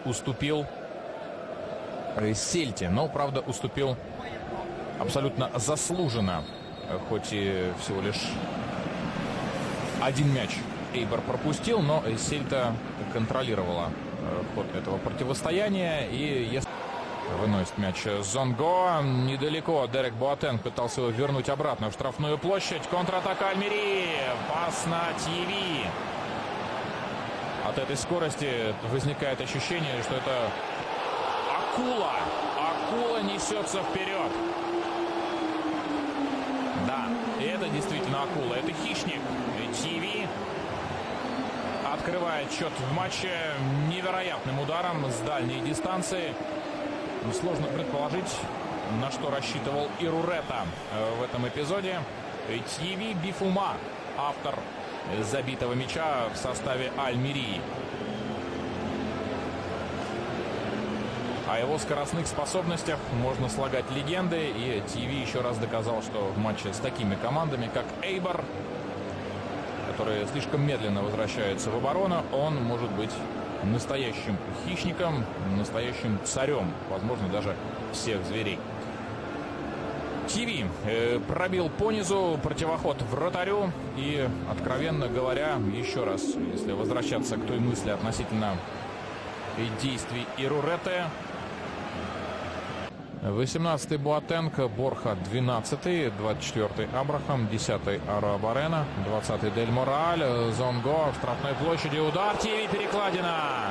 уступил Сельте. Но, правда, уступил абсолютно заслуженно. Хоть и всего лишь один мяч Эйбор пропустил, но Сельта контролировала ход этого противостояния. И если выносит мяч Зонго, недалеко Дерек Боатенг пытался его вернуть обратно в штрафную площадь. Контратака Альмерии. Пас на ТВ. От этой скорости возникает ощущение, что это акула. Акула несется вперед. Да, это действительно акула. Это хищник. ТВ открывает счет в матче невероятным ударом с дальней дистанции. Сложно предположить, на что рассчитывал Ирурета в этом эпизоде. ТВ Бифума, автор забитого мяча в составе Альмерии. О его скоростных способностях можно слагать легенды. И ТВ еще раз доказал, что в матче с такими командами, как Эйбор, которые слишком медленно возвращаются в оборону, он может быть настоящим хищником, настоящим царем, возможно, даже всех зверей. ТВ пробил понизу противоход вратарю. И, откровенно говоря, еще раз, если возвращаться к той мысли относительно действий Ирурете: 18-й Боатенг, Борха 12-й, 24-й Абрахам, 10-й Арабарена, 20-й Дель Мораль, Зонго в штрафной площади, удар, ТВ, перекладина.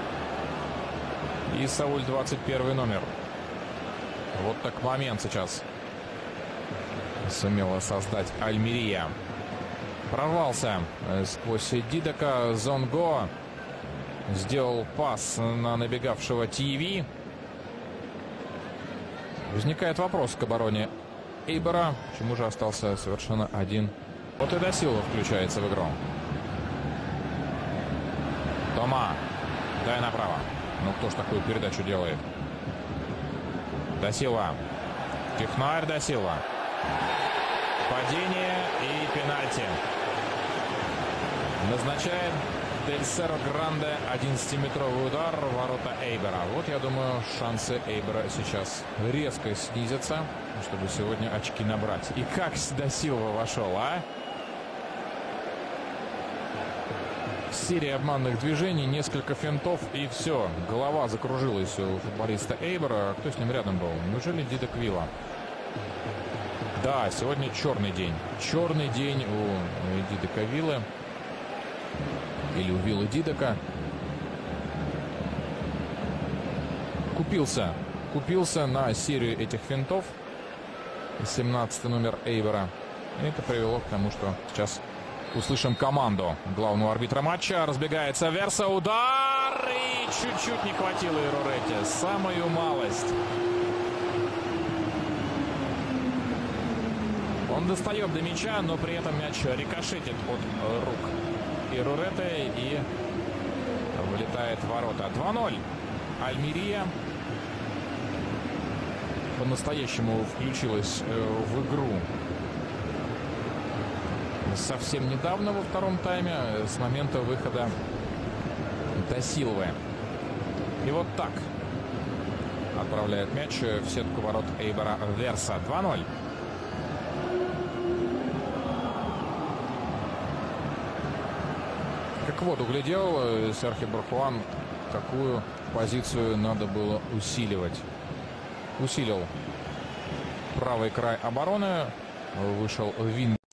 И Сауль 21 номер. Вот так момент сейчас сумела создать Альмерия. Прорвался сквозь Дидека. Зонго сделал пас на набегавшего ТВ. Возникает вопрос к обороне Эйбора. Почему же остался совершенно один? Вот и Дасилва включается в игру. Тома. Дай направо. Ну кто ж такую передачу делает? Дасилва. Технарь Дасилва. Падение и пенальти. Назначает Дель Серо Гранде 11-метровый удар в ворота Эйбора. Вот, я думаю, шансы Эйбора сейчас резко снизятся, чтобы сегодня очки набрать. И как Дасилва вошел, а? Серия обманных движений, несколько финтов, и все. Голова закружилась у футболиста Эйбора. Кто с ним рядом был? Неужели Дидек Вилла? Да, сегодня черный день. Черный день у Дидека Виллы. Или у Виллы Дидека. Купился на серию этих финтов. 17-й номер Эйбора. И это привело к тому, что сейчас услышим команду главного арбитра матча. Разбегается Верса. Удар! И чуть-чуть не хватило Ирурете. Самую малость. Он достает до мяча, но при этом мяч рикошетит от рук Ирурете и вылетает в ворота. 2-0. Альмерия по-настоящему включилась в игру совсем недавно, во втором тайме, с момента выхода Дасилвы. И вот так отправляет мяч в сетку ворот Эйбора Верса. 2-0. Как в воду глядел Серхио Бархуан, такую позицию надо было усиливать. Усилил правый край обороны, вышел Вин.